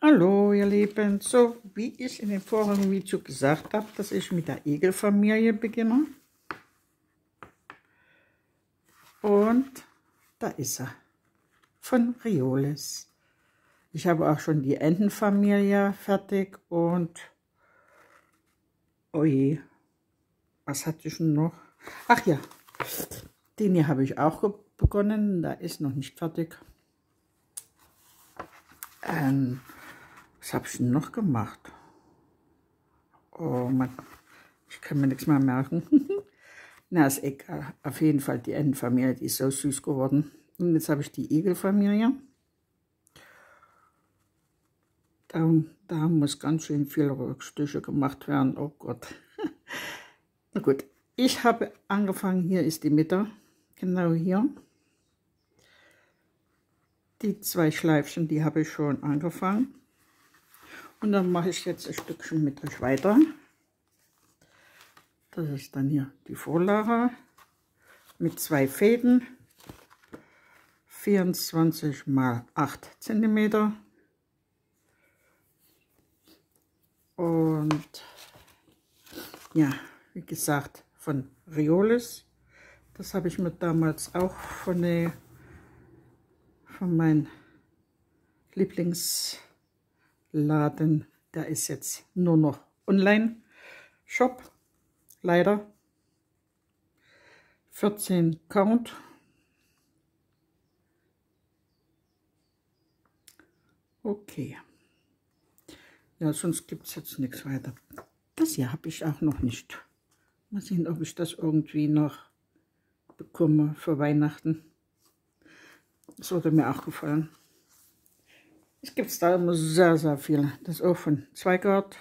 Hallo ihr Lieben, so wie ich in dem vorigen Video gesagt habe, dass ich mit der Igelfamilie beginne. Und da ist er, von Riolis. Ich habe auch schon die Entenfamilie fertig und, oh je, was hatte ich denn noch? Ach ja, den hier habe ich auch begonnen, da ist noch nicht fertig. Was habe ich denn noch gemacht? Oh Mann, ich kann mir nichts mehr merken. Na, ist egal. Auf jeden Fall die Entenfamilie, die ist so süß geworden. Und jetzt habe ich die Igelfamilie. Da muss ganz schön viel Rückstiche gemacht werden. Oh Gott. Na gut, ich habe angefangen, hier ist die Mitte, genau hier. Die 2 Schleifchen, die habe ich schon angefangen. Und dann mache ich jetzt ein Stückchen mit euch weiter. Das ist dann hier die Vorlage mit 2 Fäden, 24 x 8 cm. Und ja, wie gesagt, von Riolis. Das habe ich mir damals auch von meinem Lieblingsladen, der ist jetzt nur noch Online-Shop, leider. 14 Count. Okay. Ja, sonst gibt es jetzt nichts weiter. Das hier habe ich auch noch nicht. Mal sehen, ob ich das irgendwie noch bekomme für Weihnachten. Das würde mir auch gefallen. Es gibt da immer sehr, sehr viel. Das ist auch von Zweigart.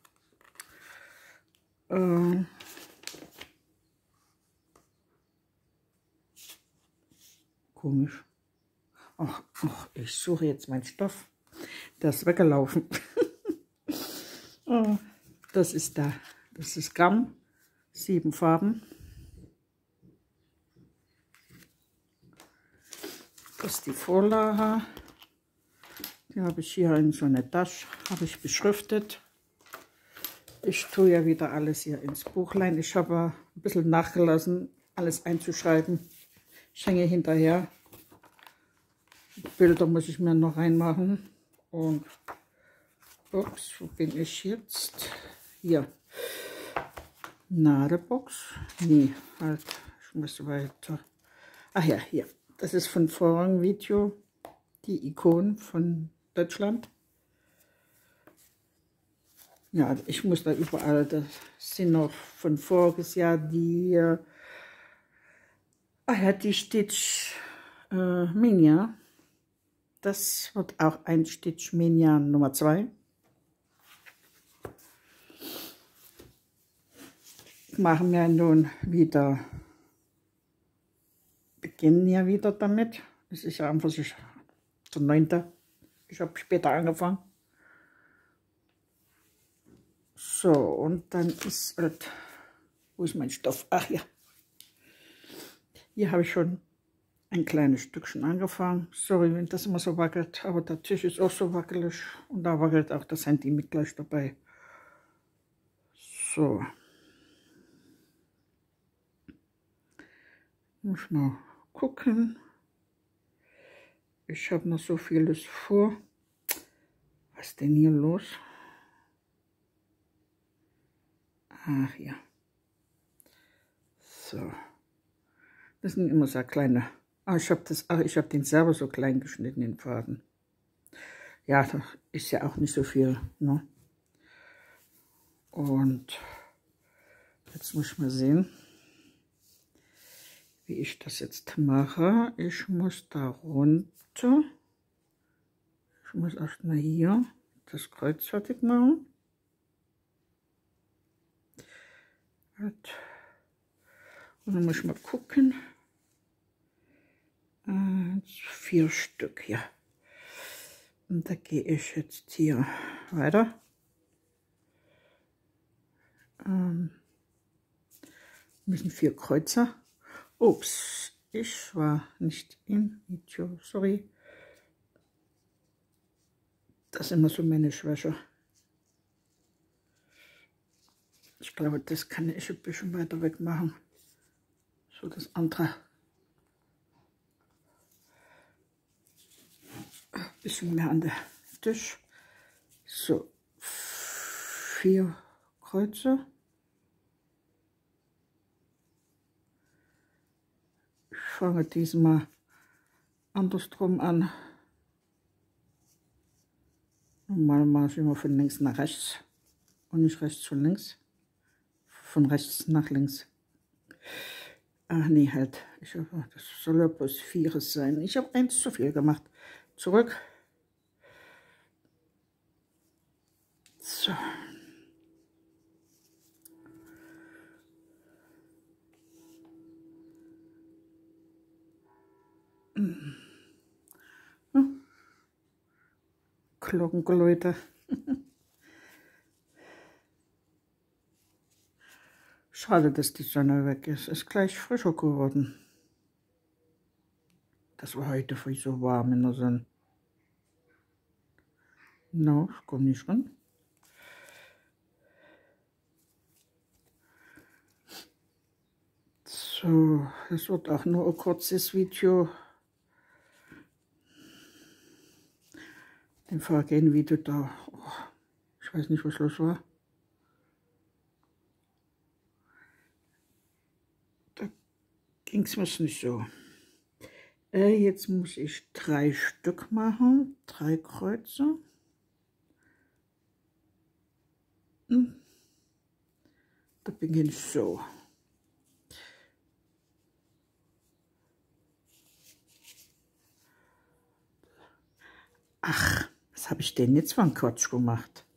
Komisch. Ach, ich suche jetzt meinen Stoff. Der ist weggelaufen. Oh, das ist da. Das ist Gramm. 7 Farben. Das ist die Vorlage. Die habe ich hier in so eine Tasche, habe ich beschriftet. Ich tue ja wieder alles hier ins Buchlein. Ich habe ein bisschen nachgelassen, alles einzuschreiben. Ich hänge hinterher. Bilder muss ich mir noch reinmachen. Und, ups, wo bin ich jetzt? Hier. Nadelbox. Nee, halt, ich muss weiter. Ach ja, hier. Das ist von vorherigen Video. Die Ikonen von Deutschland. Ja, ich muss da überall, das sind noch von voriges Jahr die, die Stitch Mania. Das wird auch ein Stitch Mania Nummer 2. Machen wir nun wieder, beginnen ja wieder damit. Es ist ja einfach der 9. Ich habe später angefangen. So, und dann ist halt, wo ist mein Stoff? Ach ja, hier habe ich schon ein kleines Stückchen angefangen. Sorry, wenn das immer so wackelt, aber der Tisch ist auch so wackelig und da wackelt auch das Handy mit gleich dabei. So. Muss mal gucken. Ich habe noch so vieles vor. Was ist denn hier los? Ach ja. So. Das sind immer so kleine. Ich habe den selber so klein geschnitten, den Faden. Ja, da ist ja auch nicht so viel, ne? Und jetzt muss ich mal sehen, wie ich das jetzt mache. Ich muss da runter. Ich muss erstmal hier das Kreuz fertig machen. Und dann muss ich mal gucken. 4 Stück, ja. Und da gehe ich jetzt hier weiter. Müssen 4 Kreuze. Ups, ich war nicht im Video, sorry. Das ist immer so meine Schwäche. Ich glaube, das kann ich ein bisschen weiter weg machen. So das andere. Ein bisschen mehr an den Tisch. So, 4 Kreuze. Ich fange diesmal andersrum an. Normal mache ich immer von links nach rechts und nicht rechts von links. Von rechts nach links. Ach nee, halt. Das soll ja bloß 4 sein. Ich habe 1 zu viel gemacht. Zurück. So. Glockengeläute. Schade, dass die Sonne weg ist. Ist gleich frischer geworden. Das war heute früh so warm in der Sonne. No, ich komme nicht ran. So, das wird auch nur ein kurzes Video. Dem vorgehenden Video da, oh, ich weiß nicht, was los war. Da ging es mir nicht so. Jetzt muss ich 3 Stück machen, 3 Kreuze. Da beginne ich so. Ach, was habe ich denn jetzt für einen Quatsch gemacht?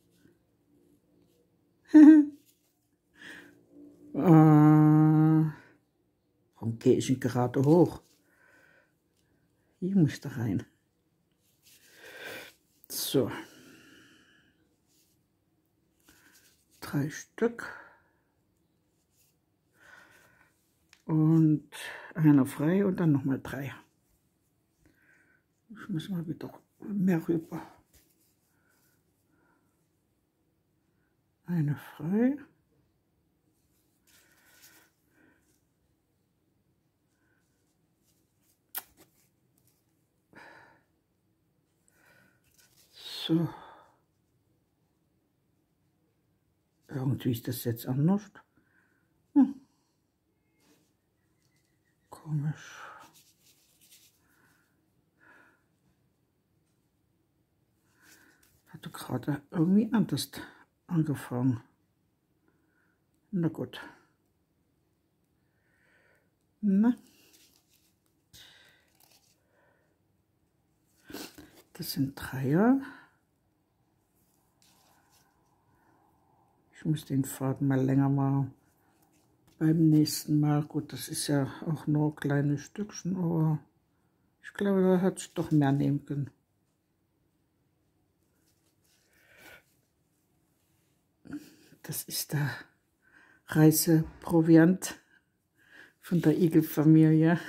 Warum gehe ich denn gerade hoch? Hier muss ich da rein. So. 3 Stück. Und einer frei und dann nochmal 3. Ich muss mal wieder mehr rüber. Eine frei. So. Irgendwie ist das jetzt anders. Komisch. Hatte gerade irgendwie anders angefangen. Na gut. Na. Das sind Dreier. Ich muss den Faden mal länger machen. Beim nächsten Mal. Gut, das ist ja auch nur kleine Stückchen, aber ich glaube, da hätte ich doch mehr nehmen können. Das ist der Reiseproviant von der Igelfamilie.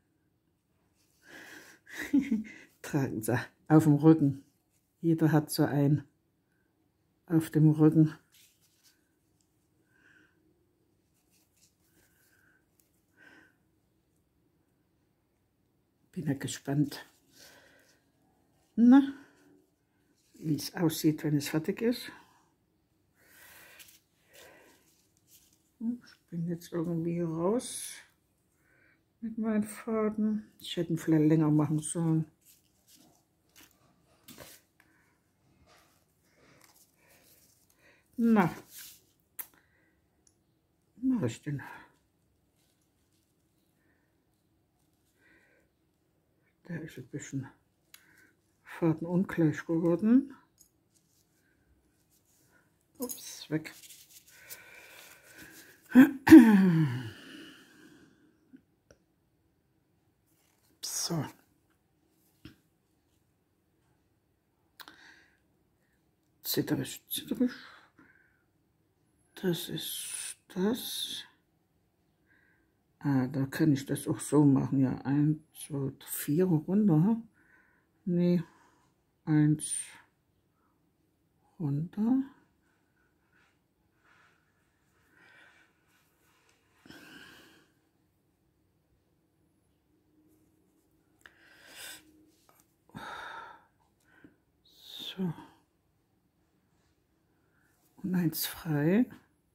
Tragen sie auf dem Rücken. Jeder hat so einen auf dem Rücken. Bin ja gespannt, na, wie es aussieht, wenn es fertig ist. Ich bin jetzt irgendwie raus mit meinen Faden. Ich hätte ihn vielleicht länger machen sollen. Na, mache ich denn? Der ist ein bisschen fadenungleich geworden. Ups, weg. So. Zitterisch, zitterisch. Das ist das. Ah, da kann ich das auch so machen. Ja, 1, 2, 4 runter. Nee, 1, runter. So. Und eins frei.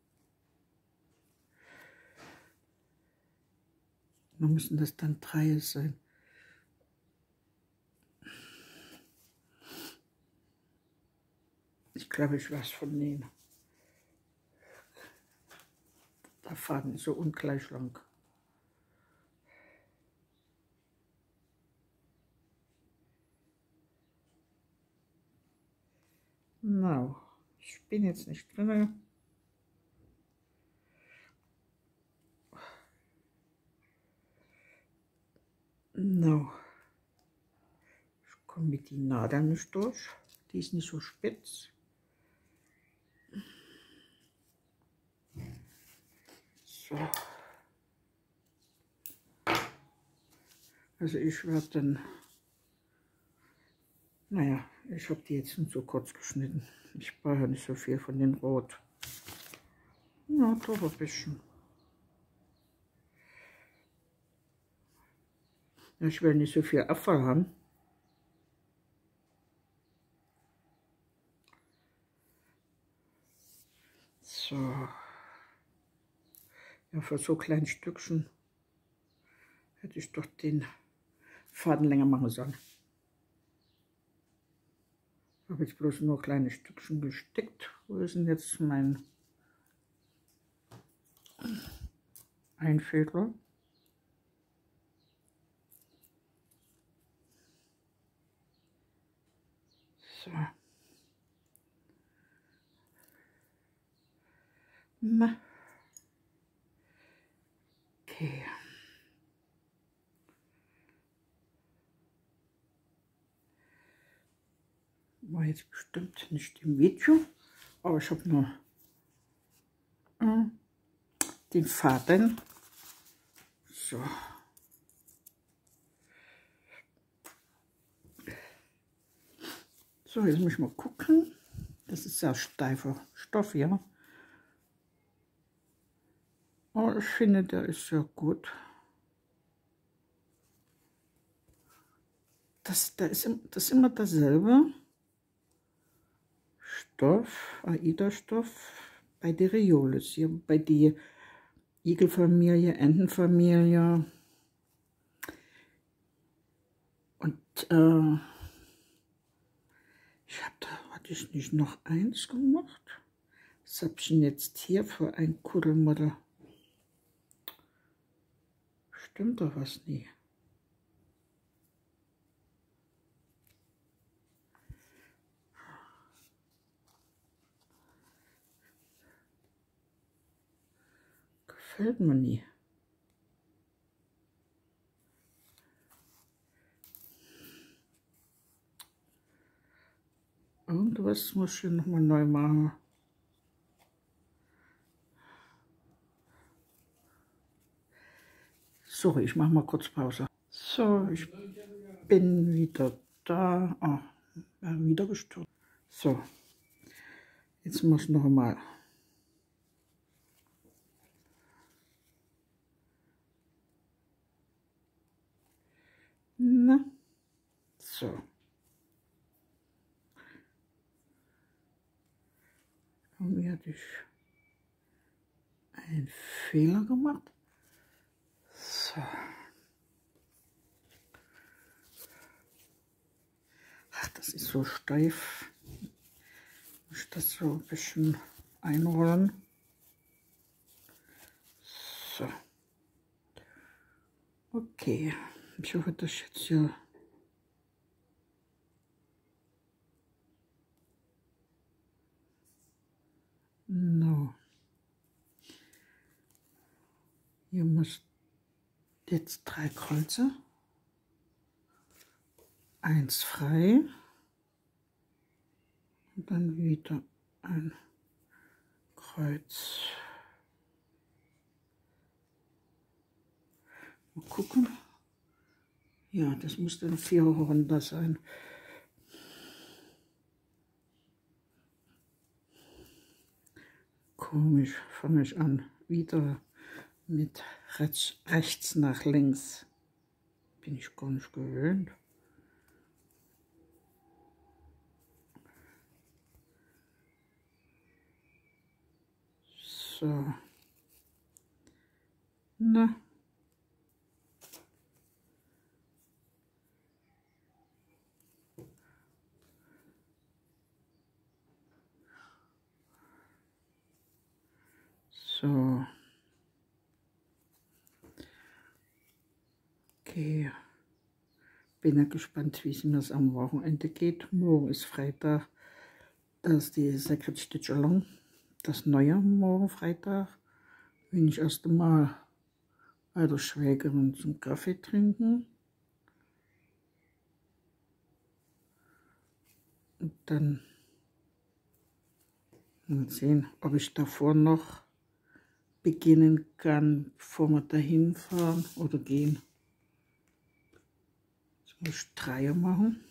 Nun müssen das dann 3 sein. Ich glaube, ich weiß von nähen. Der Faden ist so ungleich lang. No, ich bin jetzt nicht drin. No. Ich komme mit den Nadeln nicht durch. Die ist nicht so spitz. So. Also ich werde dann, naja, ich habe die jetzt nicht so kurz geschnitten. Ich brauche nicht so viel von den Rot. Ja, doch ein bisschen. Ich will nicht so viel Abfall haben. So. Ja, für so kleine Stückchen hätte ich doch den Faden länger machen sollen. Ich habe jetzt bloß nur kleine Stückchen gestickt. Wo ist denn jetzt mein Einfädler? So. Na. Okay. War jetzt bestimmt nicht im Video, aber ich habe nur den Faden. So. So, jetzt muss ich mal gucken. Das ist sehr steifer Stoff hier. Aber ich finde, der ist sehr gut. Das ist immer dasselbe Stoff, AIDA-Stoff bei der Riolis, hier bei der Igelfamilie, Entenfamilie. Und hatte ich nicht noch eins gemacht? Was habe ich denn jetzt hier für ein Kuddelmuddel? Stimmt doch was nie. Gefällt mir nie. Irgendwas muss ich hier nochmal neu machen. Sorry, ich mache mal kurz Pause. So, ich bin wieder da. Ah, wieder gestört. So, jetzt muss ich noch mal. Na, so. Irgendwie hatte ich einen Fehler gemacht. So. Ach, das ist so steif. Muss ich das so ein bisschen einrollen. So. Okay. Ich hoffe, dass jetzt hier no. Hier muss jetzt 3 Kreuze. 1 frei. Und dann wieder ein Kreuz. Mal gucken. Ja, das muss dann 4 runter sein. Komisch, fange ich an. Wieder mit rechts nach links. Bin ich gar nicht gewöhnt. So. Na. So. Okay. Bin ja gespannt, wie es mir das am Wochenende geht. Morgen ist Freitag. Das ist die Sacred Stitch Along. Das neue morgen Freitag. Bin ich erst einmal bei der Schwägerin zum Kaffee trinken. Und dann mal sehen, ob ich davor noch beginnen kann, bevor wir dahin fahren oder gehen. Jetzt muss ich 3 machen.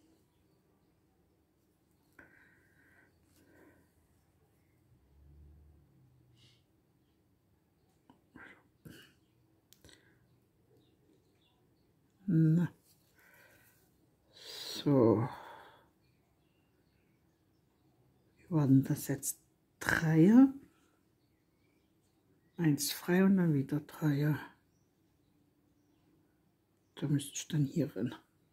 Na. So. Wie war denn das jetzt? 3er. 1 frei und dann wieder 3er. Da müsste ich dann hier rein.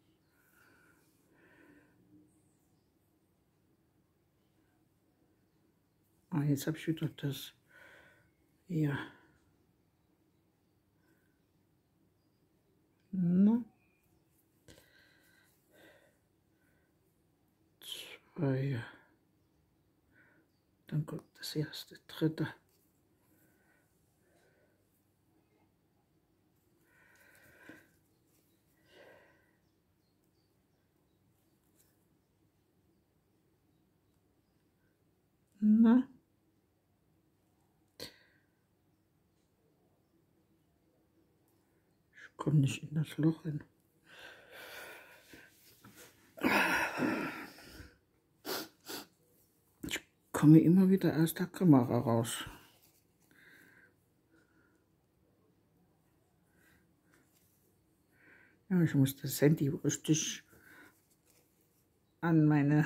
Ah, jetzt habe ich wieder das. Ja. Na. 2. Dann kommt das erste, 3. Na. Ich komme nicht in das Loch hin. Ich komme immer wieder aus der Kamera raus. Ja, ich muss das Handy richtig an meine,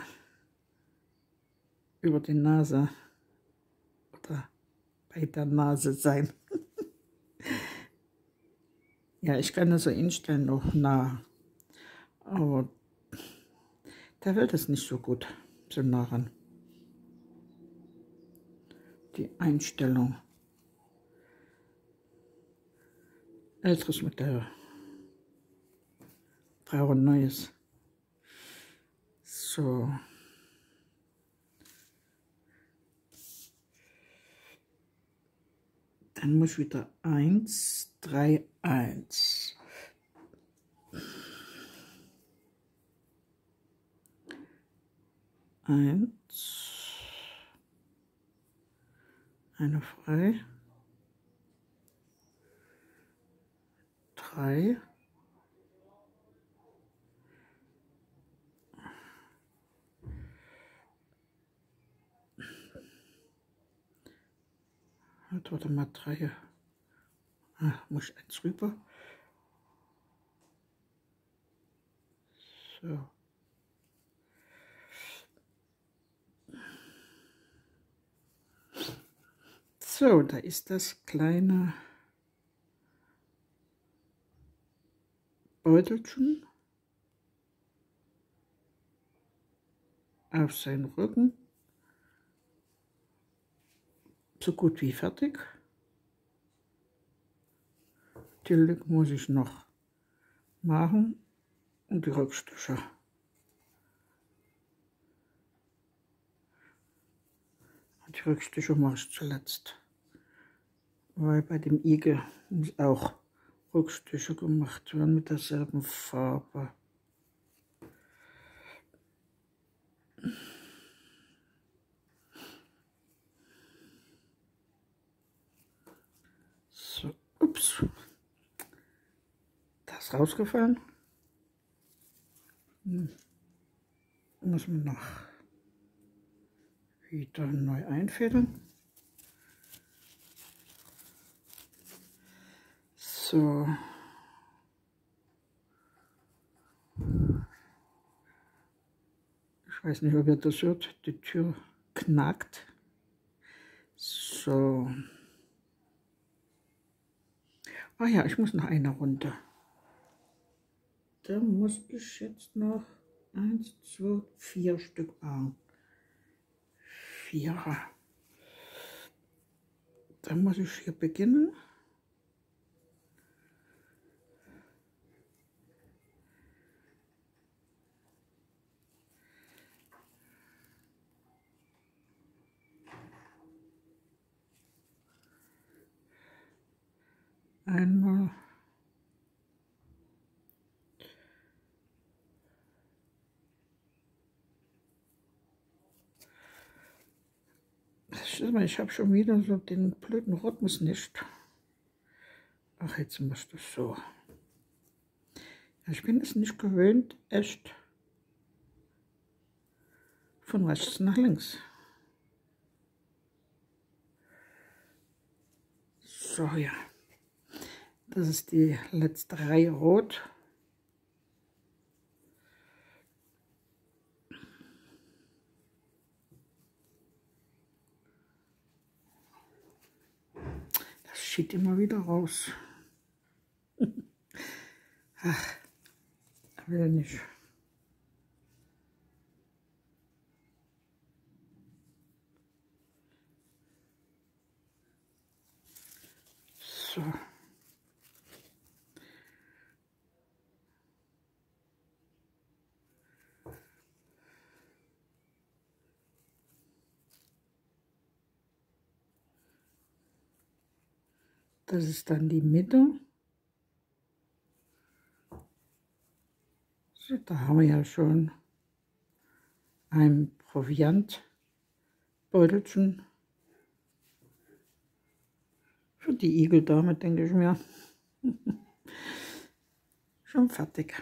über die Nase oder bei der Nase sein. Ja, ich kann das so einstellen, noch nah. Aber da will das nicht so gut, so nah ran. Die Einstellung. Älteres Modell. Brauche neues. So. Dann muss ich wieder 1, 3, 1. Eine frei. 3. Warte mal, 3. Ah, muss ich 1 rüber. So. So, da ist das kleine Beutelchen auf seinen Rücken. So gut wie fertig. Die Lücke muss ich noch machen und die Rückstiche. Die Rückstiche mache ich zuletzt, weil bei dem Igel muss auch Rückstiche gemacht werden mit derselben Farbe. So, ups, das ist rausgefallen. Muss man noch wieder neu einfädeln. So. Ich weiß nicht, ob ihr das hört. Die Tür knackt. So. Ah ja, ich muss noch eine Runde. Da muss ich jetzt noch 1, 2, 4 Stück machen. 4. Dann muss ich hier beginnen. Einmal. Ich habe schon wieder so den blöden Rhythmus nicht. Ach, jetzt muss das so. Ja, ich bin es nicht gewöhnt, echt von rechts nach links. So, ja. Das ist die letzte Reihe rot. Das schiebt immer wieder raus. Ach, will nicht. So. Das ist dann die Mitte. So, da haben wir ja schon ein Proviantbeutelchen für die Igeldame, denke ich mir. Schon fertig.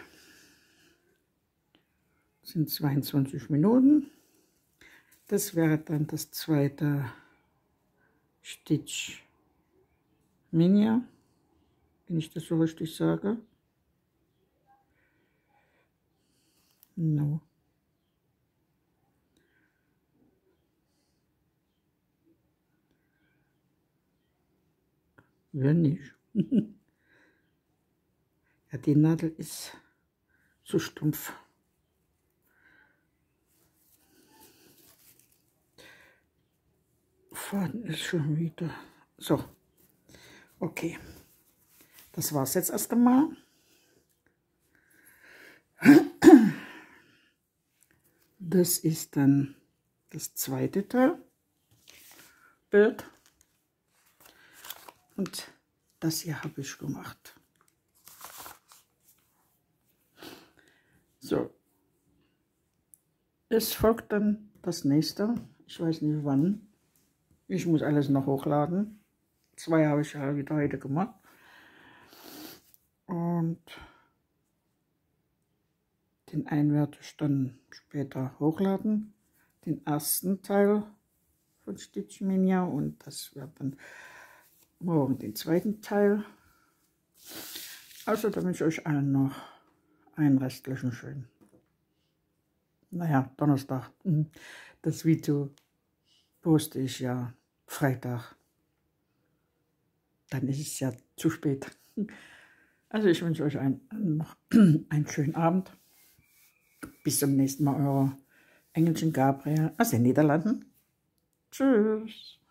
Das sind 22 Minuten. Das wäre dann das zweite Stitch Minia, wenn ich das so richtig sage. No. Wenn nicht. Ja, die Nadel ist zu stumpf. Faden ist schon wieder. So. Okay. Das war's jetzt erst einmal. Das ist dann das zweite Teil. Bild. Und das hier habe ich gemacht. So. Es folgt dann das nächste. Ich weiß nicht wann. Ich muss alles noch hochladen. 2 habe ich ja wieder heute gemacht. Und den einen werde ich dann später hochladen. Den ersten Teil von Stitch Minia, und das wird dann morgen den zweiten Teil. Also, da wünsche ich euch allen noch einen restlichen schönen. Naja, Donnerstag. Das Video poste ich ja Freitag. Dann ist es ja zu spät. Also ich wünsche euch noch einen schönen Abend. Bis zum nächsten Mal, euer Engelchen Gabriel aus den Niederlanden. Tschüss.